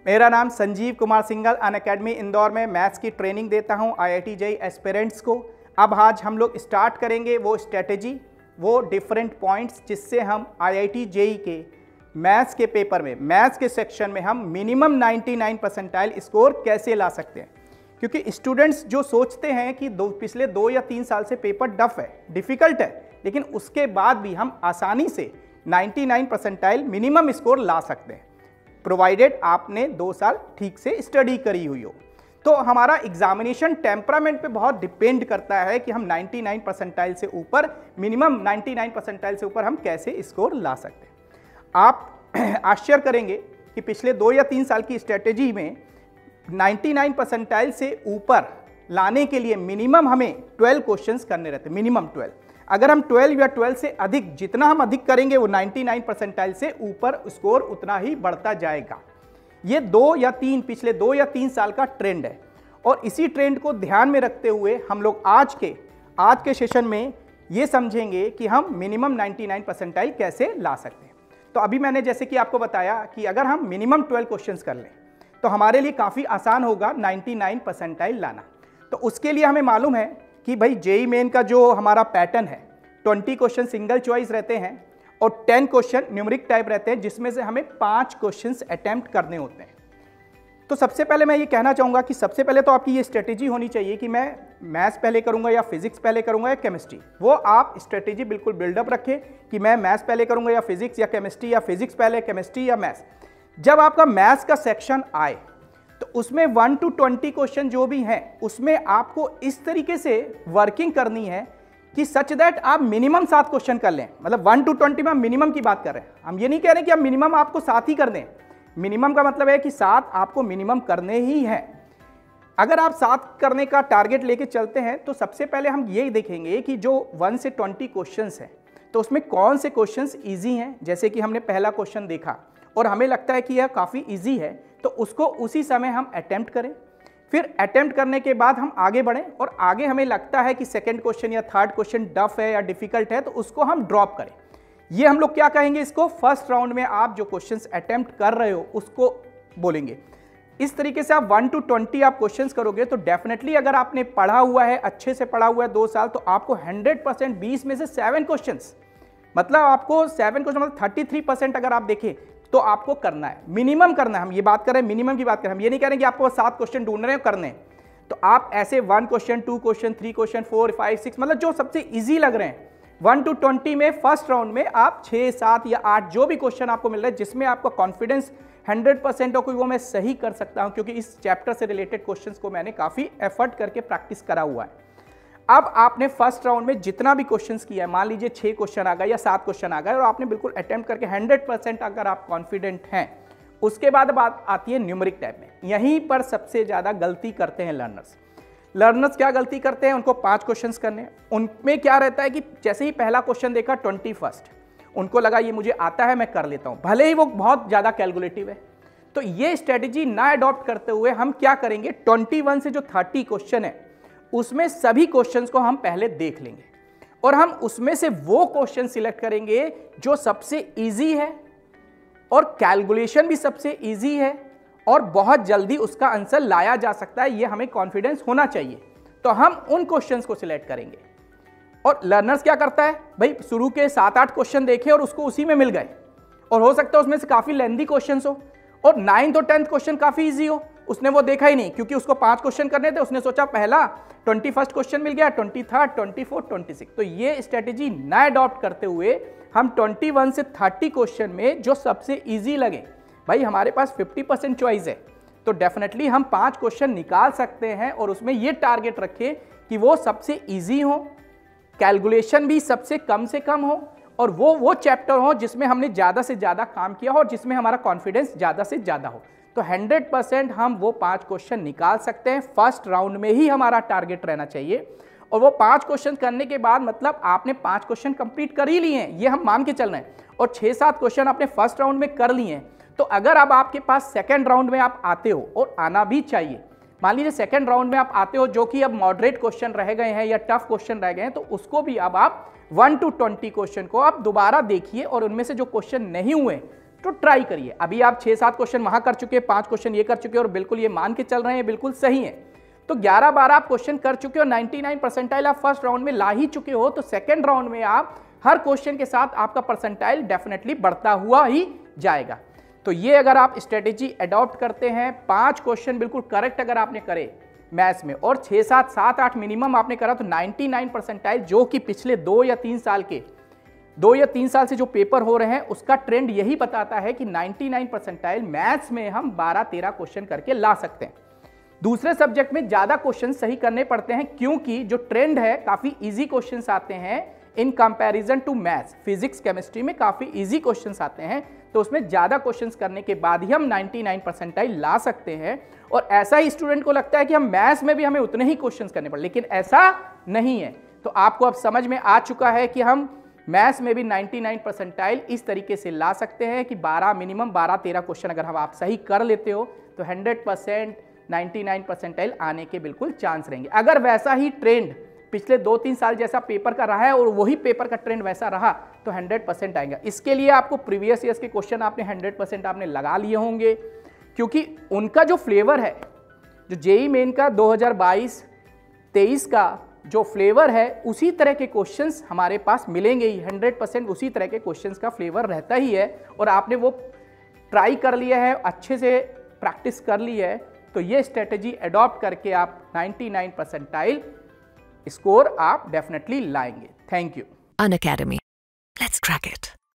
मेरा नाम संजीव कुमार सिंघल, अनअकैडमी इंदौर में मैथ्स की ट्रेनिंग देता हूं IIT जेईई एस्पिरेंट्स को। अब आज हम लोग स्टार्ट करेंगे वो स्ट्रेटेजी, वो डिफरेंट पॉइंट्स जिससे हम IIT जेईई के मैथ्स के पेपर में, मैथ्स के सेक्शन में हम मिनिमम 99 परसेंटाइल स्कोर कैसे ला सकते हैं। क्योंकि स्टूडेंट्स जो सोचते हैं कि पिछले 2 या 3 साल से पेपर टफ है, डिफ़िकल्ट है, लेकिन उसके बाद भी हम आसानी से 99 परसेंटाइल मिनिमम स्कोर ला सकते हैं, प्रोवाइडेड आपने 2 साल ठीक से स्टडी करी हुई हो। तो हमारा एग्जामिनेशन टेम्परामेंट पे बहुत डिपेंड करता है कि हम 99 परसेंटाइल से ऊपर, मिनिमम 99 परसेंटाइल से ऊपर हम कैसे स्कोर ला सकते हैं। आप आश्चर्य करेंगे कि पिछले 2 या 3 साल की स्ट्रेटेजी में 99 परसेंटाइल से ऊपर लाने के लिए मिनिमम हमें 12 क्वेश्चंस करने रहते, मिनिमम 12। अगर हम 12 या 12 से अधिक, जितना हम अधिक करेंगे वो 99 परसेंटाइल से ऊपर स्कोर उतना ही बढ़ता जाएगा। ये पिछले 2 या 3 साल का ट्रेंड है और इसी ट्रेंड को ध्यान में रखते हुए हम लोग आज के सेशन में ये समझेंगे कि हम मिनिमम 99 परसेंटाइल कैसे ला सकते हैं। तो अभी मैंने जैसे कि आपको बताया कि अगर हम मिनिमम 12 क्वेश्चंस कर लें तो हमारे लिए काफ़ी आसान होगा 99 परसेंटाइल लाना। तो उसके लिए हमें मालूम है कि भाई जेईई मेन का जो हमारा पैटर्न है, 20 क्वेश्चन सिंगल चॉइस रहते हैं और 10 क्वेश्चन न्यूमेरिक टाइप रहते हैं, जिसमें से हमें 5 क्वेश्चंस अटेम्प्ट करने होते हैं। तो सबसे पहले मैं ये कहना चाहूँगा कि सबसे पहले तो आपकी ये स्ट्रेटेजी होनी चाहिए कि मैं मैथ्स पहले करूँगा या फिजिक्स पहले करूँगा या केमिस्ट्री। वो आप स्ट्रेटेजी बिल्कुल बिल्डअप रखें कि मैं मैथ्स पहले करूँगा या फिजिक्स या केमिस्ट्री, या फिजिक्स पहले केमिस्ट्री या मैथ्स। जब आपका मैथ्स का सेक्शन आए तो उसमें 1 to 20 क्वेश्चन जो भी हैं उसमें आपको इस तरीके से वर्किंग करनी है कि सच दैट आप मिनिमम 7 क्वेश्चन कर लें। मतलब 1 to 20 में हम मिनिमम की बात कर रहे हैं, हम ये नहीं कह रहे कि हम मिनिमम आपको 7 ही कर दें। मिनिमम का मतलब है कि 7 आपको मिनिमम करने ही हैं। अगर आप 7 करने का टारगेट लेके चलते हैं तो सबसे पहले हम ये देखेंगे कि जो 1 से 20 क्वेश्चंस हैं तो उसमें कौन से क्वेश्चंस ईजी हैं। जैसे कि हमने पहला क्वेश्चन देखा और हमें लगता है कि यह काफ़ी ईजी है तो उसको उसी समय हम अटेम्प्ट करें। फिर अटेम्प्ट करने के बाद हम आगे बढ़ें और आगे हमें लगता है कि सेकंड क्वेश्चन या थर्ड क्वेश्चन टफ है या डिफिकल्ट है तो उसको हम ड्रॉप करें। ये हम लोग क्या कहेंगे, इसको फर्स्ट राउंड में आप जो क्वेश्चंस अटेम्प्ट कर रहे हो उसको बोलेंगे। इस तरीके से आप 1 to 20 आप क्वेश्चंस करोगे तो डेफिनेटली अगर आपने पढ़ा हुआ है, अच्छे से पढ़ा हुआ है 2 साल, तो आपको 100% 20 में से 7 क्वेश्चंस, मतलब आपको 7 क्वेश्चन मतलब 33% अगर आप देखें तो आपको करना है, मिनिमम करना है। हम ये बात कर रहे हैं, मिनिमम की बात कर रहे हैं, हम ये नहीं कह रहे हैं कि आपको 7 क्वेश्चन ढूंढ रहे हैं करने। तो आप ऐसे 1 क्वेश्चन, 2 क्वेश्चन, 3 क्वेश्चन, 4, 5, 6, मतलब जो सबसे इजी लग रहे हैं 1 to 20 में फर्स्ट राउंड में आप 6, 7 या 8 जो भी क्वेश्चन आपको मिल रहा है जिसमें आपका कॉन्फिडेंस 100% हो कि वो मैं सही कर सकता हूं, क्योंकि इस चैप्टर से रिलेटेड क्वेश्चंस को मैंने काफ़ी एफर्ट करके प्रैक्टिस करा हुआ है। अब आपने फर्स्ट राउंड में जितना भी क्वेश्चंस किया है, मान लीजिए 6 क्वेश्चन आ गए या 7 क्वेश्चन आ गए और आपने बिल्कुल अटेम्प्ट करके 100% अगर आप कॉन्फिडेंट हैं, उसके बाद बात आती है न्यूमेरिक टाइप में। यहीं पर सबसे ज़्यादा गलती करते हैं लर्नर्स क्या गलती करते हैं, उनको 5 क्वेश्चंस करने। उनमें क्या रहता है कि जैसे ही पहला क्वेश्चन देखा 21, उनको लगा ये मुझे आता है, मैं कर लेता हूँ, भले ही वो बहुत ज़्यादा कैलकुलेटिव है। तो ये स्ट्रेटेजी ना अडॉप्ट करते हुए हम क्या करेंगे, 21 से जो 30 क्वेश्चन है उसमें सभी क्वेश्चंस को हम पहले देख लेंगे और हम उसमें से वो क्वेश्चन सिलेक्ट करेंगे जो सबसे इजी है और कैलकुलेशन भी सबसे इजी है और बहुत जल्दी उसका आंसर लाया जा सकता है, ये हमें कॉन्फिडेंस होना चाहिए। तो हम उन क्वेश्चंस को सिलेक्ट करेंगे। और लर्नर्स क्या करता है भाई, शुरू के 7-8 क्वेश्चन देखे और उसको उसी में मिल गए, और हो सकता है उसमें से काफी लेंथी क्वेश्चन हो और 9th और 10th क्वेश्चन काफी इजी हो, उसने वो देखा ही नहीं क्योंकि उसको 5 क्वेश्चन करने थे। उसने सोचा पहला 21st क्वेश्चन मिल गया, 23rd, 24th, 26। तो ये स्ट्रेटेजी ना अडॉप्ट करते हुए हम 21 से 30 क्वेश्चन में जो सबसे इजी लगे, भाई हमारे पास 50% चॉइस है तो डेफिनेटली हम 5 क्वेश्चन निकाल सकते हैं और उसमें ये टारगेट रखें कि वो सबसे इजी हो, कैलकुलेशन भी सबसे कम से कम हो और वो चैप्टर हो जिसमें हमने ज़्यादा से ज़्यादा काम किया हो और जिसमें हमारा कॉन्फिडेंस ज़्यादा से ज़्यादा हो। तो 100% हम वो 5 क्वेश्चन निकाल सकते हैं। फर्स्ट राउंड में ही हमारा टारगेट रहना चाहिए और वो 5 क्वेश्चन करने के बाद मतलब आपने 5 क्वेश्चन कंप्लीट कर ही लिए हैं, ये हम मान के चल रहे हैं, और 6-7 क्वेश्चन आपने फर्स्ट राउंड में कर लिए हैं। तो अगर अब आपके पास सेकेंड राउंड में आप आते हो, और आना भी चाहिए, मान लीजिए सेकेंड राउंड में आप आते हो जो कि अब मॉडरेट क्वेश्चन रह गए हैं या टफ क्वेश्चन रह गए हैं, तो उसको भी अब आप 1 to 20 क्वेश्चन को आप दोबारा देखिए और उनमें से जो क्वेश्चन नहीं हुए तो ट्राई करिए। अभी आप 6-7 क्वेश्चन वहां कर चुके हैं, 5 क्वेश्चन ये कर चुके हैं और बिल्कुल ये मान के चल रहे हैं बिल्कुल सही है, तो 11-12 आप क्वेश्चन कर चुके हो, 99 परसेंटाइल आप फर्स्ट राउंड में ला ही चुके हो, तो सेकेंड राउंड में आप हर क्वेश्चन के साथ आपका परसेंटाइल डेफिनेटली बढ़ता हुआ ही जाएगा। तो ये अगर आप स्ट्रेटेजी अडॉप्ट करते हैं, 5 क्वेश्चन बिल्कुल करेक्ट अगर आपने करे मैथ्स में और 6-7, 7-8 मिनिमम आपने करा, तो 99 परसेंटाइल जो कि पिछले 2 या 3 साल से जो पेपर हो रहे हैं उसका ट्रेंड यही बताता है कि 99 परसेंटाइल मैथ्स में हम 12-13 क्वेश्चन करके ला सकते हैं। दूसरे सब्जेक्ट में ज्यादा क्वेश्चन सही करने पड़ते हैं क्योंकि जो ट्रेंड है काफी इजी क्वेश्चंस आते हैं in comparison to maths. Physics chemistry में काफी इजी क्वेश्चंस आते हैं, तो उसमें ज्यादा क्वेश्चंस करने के बाद ही हम 99 परसेंटाइल ला सकते हैं। और ऐसा ही स्टूडेंट को लगता है कि हम मैथ्स में भी हमें उतने ही क्वेश्चंस करने पड़े, लेकिन ऐसा नहीं है। तो आपको अब समझ में आ चुका है कि हम मैथ्स में भी 99 परसेंटाइल इस तरीके से ला सकते हैं कि 12 मिनिमम 12-13 क्वेश्चन अगर हम आप सही कर लेते हो तो 100% 99 परसेंटाइल आने के बिल्कुल चांस रहेंगे। अगर वैसा ही ट्रेंड पिछले 2-3 साल जैसा पेपर का रहा है और वही पेपर का ट्रेंड वैसा रहा तो 100% आएगा। इसके लिए आपको प्रीवियस ईयर्स के क्वेश्चन आपने 100% आपने लगा लिए होंगे, क्योंकि उनका जो फ्लेवर है, जो जेईई मेन का 2022-23 का जो फ्लेवर है उसी तरह के क्वेश्चंस हमारे पास मिलेंगे ही। 100% उसी तरह के क्वेश्चंस का फ्लेवर रहता ही है और आपने वो ट्राई कर लिया है, अच्छे से प्रैक्टिस कर ली है, तो ये स्ट्रेटेजी अडॉप्ट करके आप 99 परसेंटाइल स्कोर आप डेफिनेटली लाएंगे। Thank you. Unacademy. Let's crack it.